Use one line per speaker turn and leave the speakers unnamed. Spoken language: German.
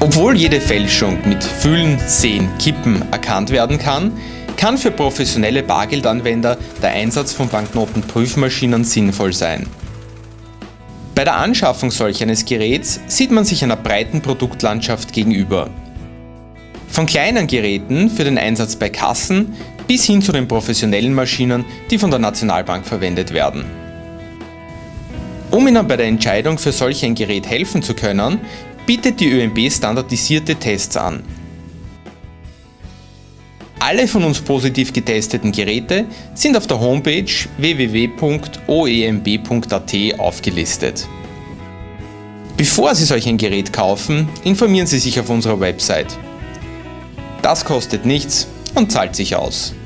Obwohl jede Fälschung mit Füllen, Sehen, Kippen erkannt werden kann, kann für professionelle Bargeldanwender der Einsatz von Banknotenprüfmaschinen sinnvoll sein. Bei der Anschaffung solch eines Geräts sieht man sich einer breiten Produktlandschaft gegenüber. Von kleinen Geräten für den Einsatz bei Kassen bis hin zu den professionellen Maschinen, die von der Nationalbank verwendet werden. Um Ihnen bei der Entscheidung für solch ein Gerät helfen zu können, bietet die ÖMB standardisierte Tests an. Alle von uns positiv getesteten Geräte sind auf der Homepage www.oemb.at aufgelistet. Bevor Sie solch ein Gerät kaufen, informieren Sie sich auf unserer Website. Das kostet nichts und zahlt sich aus.